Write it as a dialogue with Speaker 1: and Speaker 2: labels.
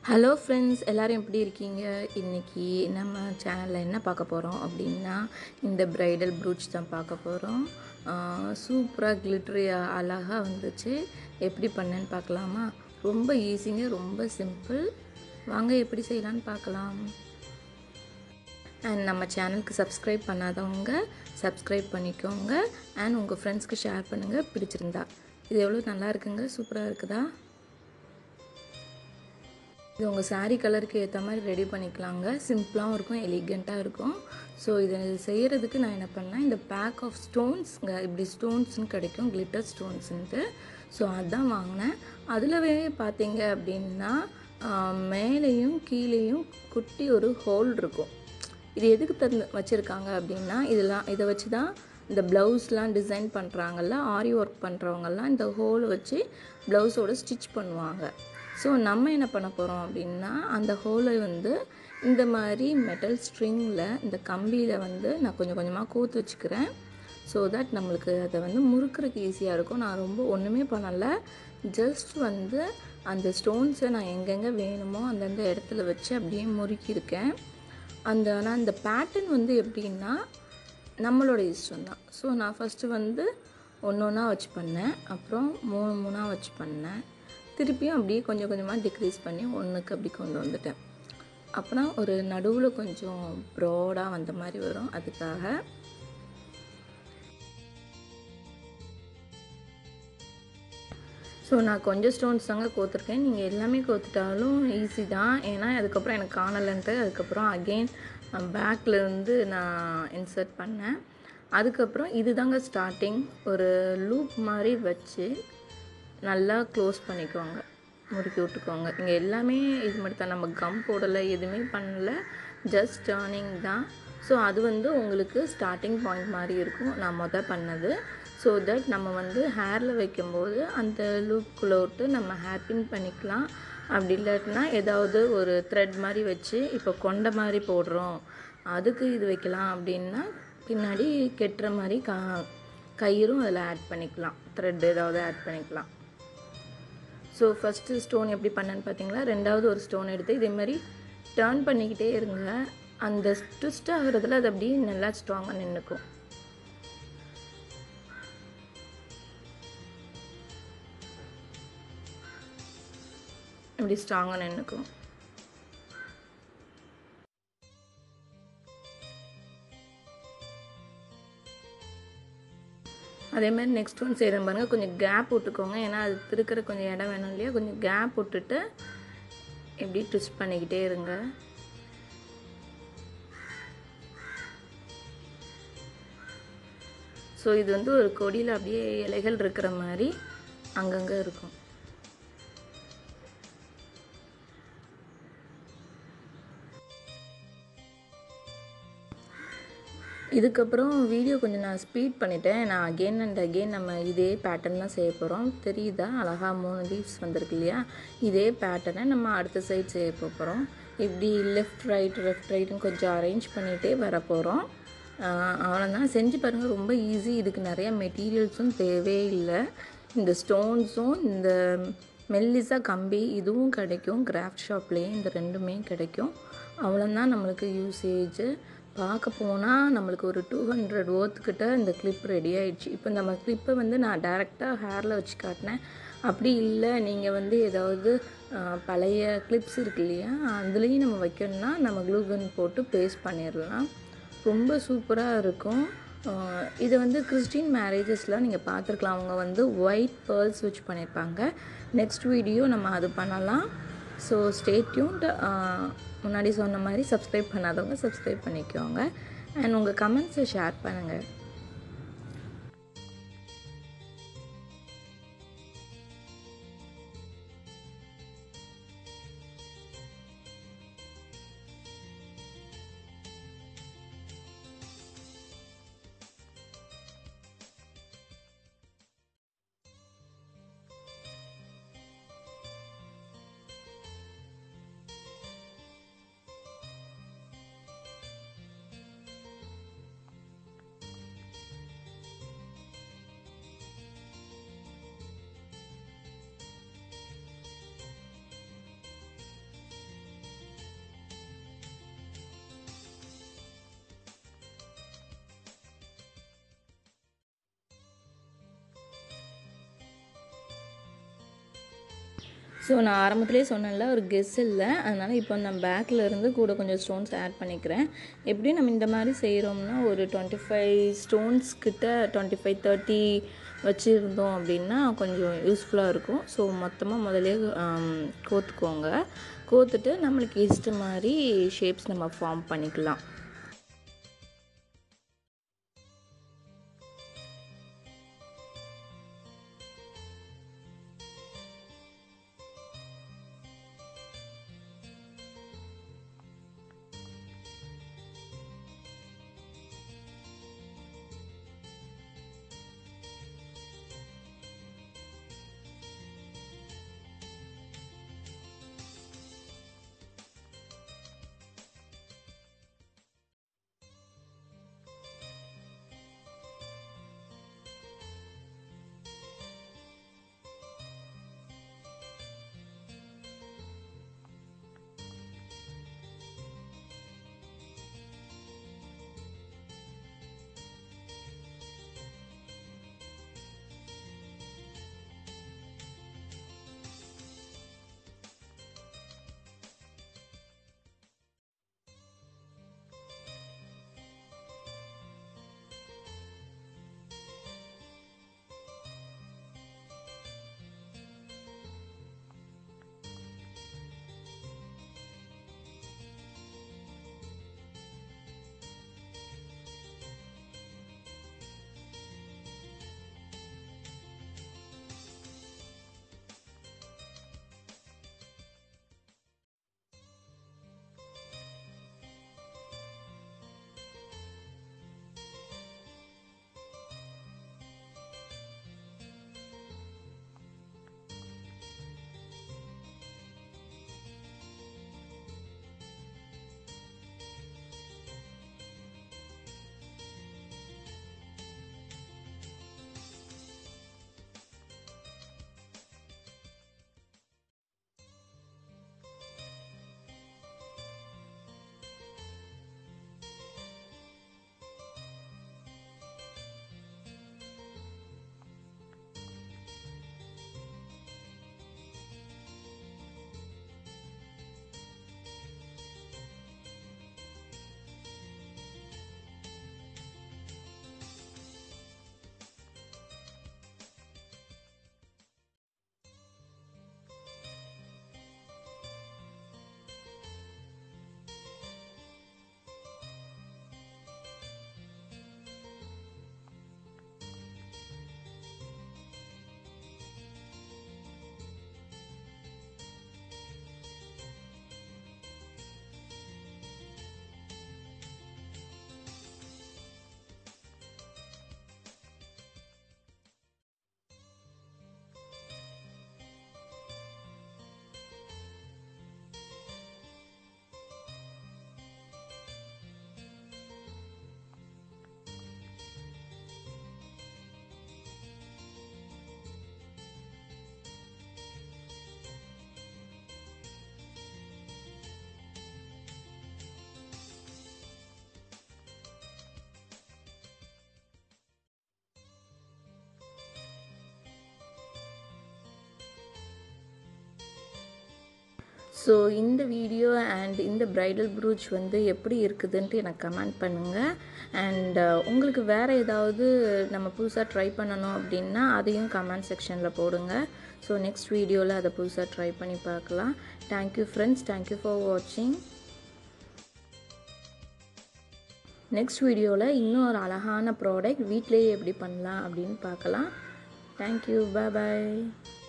Speaker 1: Hello friends, எல்லோரும் எப்படி இருக்கீங்க? இன்றைக்கி நம்ம சேனலில் என்ன பார்க்க போகிறோம் அப்படின்னா, இந்த ப்ரைடல் ப்ரூச் தான் பார்க்க போகிறோம். சூப்பராக கிளிட்டரியாக அழகாக வந்துச்சு. எப்படி பண்ணேன்னு பார்க்கலாமா? ரொம்ப ஈஸிங்க, ரொம்ப சிம்பிள். வாங்க எப்படி செய்யலான்னு பார்க்கலாம். அண்ட் நம்ம சேனலுக்கு சப்ஸ்கிரைப் பண்ணாதவங்க சப்ஸ்கிரைப் பண்ணிக்கோங்க. அண்ட் உங்கள் ஃப்ரெண்ட்ஸ்க்கு ஷேர் பண்ணுங்கள் பிடிச்சிருந்தா. இது எவ்வளோ நல்லா இருக்குங்க, சூப்பராக இருக்குதா? இது உங்கள் சாரீ கலருக்கு ஏற்ற மாதிரி ரெடி பண்ணிக்கலாங்க. சிம்பிளாகவும் இருக்கும், எலிகண்ட்டாக இருக்கும். ஸோ இதை செய்கிறதுக்கு நான் என்ன பண்ணேன், இந்த பேக் ஆஃப் ஸ்டோன்ஸ்ங்க, இப்படி ஸ்டோன்ஸ்னு கிடைக்கும், கிளிட்டர் ஸ்டோன்ஸுன்ட்டு. ஸோ அதுதான் வாங்கினேன். அதிலவே பார்த்தீங்க அப்படின்னா மேலேயும் கீழேயும் குட்டி ஒரு ஹோல் இருக்கும். இது எதுக்கு வச்சுருக்காங்க அப்படின்னா, இதை வச்சு தான் இந்த ப்ளவுஸ்லாம் டிசைன் பண்ணுறாங்கல்ல, ஆரி ஒர்க் பண்ணுறவங்கெல்லாம் இந்த ஹோலை வச்சு ப்ளவுஸோடு ஸ்டிச் பண்ணுவாங்க. ஸோ நம்ம என்ன பண்ண போகிறோம் அப்படின்னா, அந்த ஹோலை இந்த மாதிரி மெட்டல் ஸ்ட்ரிங்கில், இந்த கம்பியில் நான் கொஞ்சம் கொஞ்சமாக கோர்த்து வச்சுக்கிறேன். ஸோ தட் நம்மளுக்கு அதை முறுக்கிறதுக்கு ஈஸியாக இருக்கும். நான் ரொம்ப ஒன்றுமே பண்ணலை, ஜஸ்ட் அந்த ஸ்டோன்ஸை நான் எங்கெங்கே வேணுமோ அந்தந்த இடத்துல வச்சு அப்படியே முறுக்கியிருக்கேன். ஆனால் இந்த பேட்டர்ன் எப்படின்னா நம்மளோட இஷ்டம் தான். ஸோ நான் ஃபஸ்ட்டு ஒன்று ஒன்றா வச்சு பண்ணேன், அப்புறம் 3 வச்சு பண்ணேன், திருப்பியும் அப்படியே கொஞ்சம் கொஞ்சமாக டிக்ரீஸ் பண்ணி ஒன்றுக்கு அப்படி கொண்டு வந்துட்டேன். அப்புறம் ஒரு நடுவில் கொஞ்சம் ப்ராடாக வந்த மாதிரி வரும், அதுக்காக. ஸோ நான் கொஞ்சம் ஸ்டோன்ஸ் தாங்க கோத்துருக்கேன். நீங்கள் எல்லாமே கோத்துட்டாலும் ஈஸி தான். ஏன்னா அதுக்கப்புறம் எனக்கு காணலைன்ட்டு அதுக்கப்புறம் அகெயின் பேக்கில் நான் இன்சர்ட் பண்ணேன். அதுக்கப்புறம் இது தாங்க ஸ்டார்டிங். ஒரு லூப் மாதிரி வச்சு நல்லா க்ளோஸ் பண்ணிக்கோங்க, முறுக்கி விட்டுக்கோங்க. இங்கே எல்லாமே இது மட்டும் தான், நம்ம கம் போடலை, எதுவுமே பண்ணலை, ஜஸ்ட் டர்னிங் தான். ஸோ அது உங்களுக்கு ஸ்டார்டிங் பாயிண்ட் மாதிரி இருக்கும், நான் பண்ணது. ஸோ தட் நம்ம ஹேரில் வைக்கும்போது அந்த லூப்புக்குள்ளே விட்டு நம்ம ஹேர் பின் பண்ணிக்கலாம். அப்படி இல்லாட்டினா ஏதாவது ஒரு த்ரெட் மாதிரி வச்சு, இப்போ கொண்டை மாதிரி போடுறோம் அதுக்கு இது வைக்கலாம். அப்படின்னா பின்னாடி கெட்டுற மாதிரி கயிறும் அதில் ஆட் பண்ணிக்கலாம், த்ரெட் ஏதாவது ஆட் பண்ணிக்கலாம். ஸோ ஃபஸ்ட்டு ஸ்டோன் எப்படி பண்ணேன்னு பார்த்தீங்களா? ரெண்டாவது ஒரு ஸ்டோன் எடுத்து இதே மாதிரி டர்ன் பண்ணிக்கிட்டே இருங்க. அந்த ட்விஸ்ட் ஆகிறதுல அது அப்படியே நல்லா ஸ்ட்ராங்காக நின்றுக்கும். இப்படி ஸ்ட்ராங்காக நின்றுக்கும். அதே மாதிரி நெக்ஸ்ட் ஒன் செய்கிறேன் பாருங்கள், கொஞ்சம் கேப் விட்டுக்கோங்க. ஏன்னா அது திருக்கிற கொஞ்சம் இடம் வேணும் இல்லையா? கொஞ்சம் கேப் விட்டுட்டு இப்படி ட்விஸ்ட் பண்ணிக்கிட்டே இருங்க. ஸோ இது ஒரு கொடியில் அப்படியே இலைகள் இருக்கிற மாதிரி அங்கங்கே இருக்கும். இதுக்கப்புறம் வீடியோ கொஞ்சம் நான் ஸ்பீட் பண்ணிட்டேன். நான் அகெயின் அண்ட் அகெயின் நம்ம இதே பேட்டர்ன் தான் செய்ய போகிறோம். தெரியுதா? அழகாக 3 லீவ்ஸ் வந்திருக்கு இல்லையா? இதே பேட்டர்னை நம்ம அடுத்த சைட் செய்ய போகிறோம். இப்படி லெஃப்ட் ரைட்டுன்னு கொஞ்சம் அரேஞ்ச் பண்ணிகிட்டே வர போகிறோம். அவ்வளோதான், செஞ்சு பாருங்கள், ரொம்ப ஈஸி. இதுக்கு நிறைய மெட்டீரியல்ஸும் தேவையே இல்லை. இந்த ஸ்டோன்ஸும் இந்த மெல்லிசா கம்பி இதுவும் கிடைக்கும் கிராஃப்ட் ஷாப்லேயே. இந்த ரெண்டுமே கிடைக்கும். அவ்வளோதான் நம்மளுக்கு யூசேஜ். பார்க்க போனால் நம்மளுக்கு ஒரு 200 ஓர்த்துக்கிட்ட இந்த கிளிப் ரெடி ஆகிடுச்சு. இப்போ நம்ம கிளிப்பை நான் டேரெக்டாக ஹேரில் வச்சு காட்டினேன். அப்படி இல்லை, நீங்கள் ஏதாவது பழைய கிளிப்ஸ் இருக்கு இல்லையா, அதுலேயும் நம்ம வைக்கணும்னா நம்ம க்ளூகன் போட்டு பேஸ்ட் பண்ணிடலாம். ரொம்ப சூப்பராக இருக்கும். இதை கிறிஸ்டின் மேரேஜஸ்லாம் நீங்கள் பார்த்துருக்கலாம். அவங்க ஒயிட் பேர்ல்ஸ் வச்சு பண்ணியிருப்பாங்க. நெக்ஸ்ட் வீடியோ நம்ம அது பண்ணலாம். So stay tuned. முன்னாடி சொன்ன மாதிரி சப்ஸ்கிரைப் பண்ணாதவங்க சப்ஸ்கிரைப் பண்ணிக்கோங்க. அண்ட் உங்கள் கமெண்ட்ஸை ஷேர் பண்ணுங்கள். ஸோ நான் ஆரம்பத்திலே சொன்னேன்ல ஒரு கெஸ் இல்லை, அதனால் இப்போ நான் பேக்கில் இருந்து கூட கொஞ்சம் ஸ்டோன்ஸ் ஆட் பண்ணிக்கிறேன். எப்படியும் நம்ம இந்த மாதிரி செய்கிறோம்னா ஒரு 25 ஸ்டோன்ஸ் கிட்ட 25-30 வச்சுருந்தோம் அப்படின்னா கொஞ்சம் யூஸ்ஃபுல்லாக இருக்கும். ஸோ மொத்தமாக முதலே கோத்துக்கோங்க. கோத்துட்டு நம்மளுக்கு இஷ்ட மாதிரி ஷேப்ஸ் நம்ம ஃபார்ம் பண்ணிக்கலாம். ஸோ இந்த வீடியோ அண்ட் இந்த ப்ரைடல் ப்ரூச் வந்து எப்படி இருக்குதுன்ட்டு எனக்கு கமெண்ட் பண்ணுங்கள். அண்ட் உங்களுக்கு வேறு ஏதாவது நம்ம புதுசாக ட்ரை பண்ணணும் அப்படின்னா அதையும் கமெண்ட் செக்ஷனில் போடுங்க. ஸோ நெக்ஸ்ட் வீடியோவில் அதை புதுசாக ட்ரை பண்ணி பார்க்கலாம். தேங்க்யூ ஃப்ரெண்ட்ஸ், தேங்க்யூ ஃபார் வாட்சிங். நெக்ஸ்ட் வீடியோவில் இன்னும் ஒரு அழகான ப்ராடக்ட் வீட்டிலேயே எப்படி பண்ணலாம் அப்படின்னு பார்க்கலாம். தேங்க்யூ, பாய்.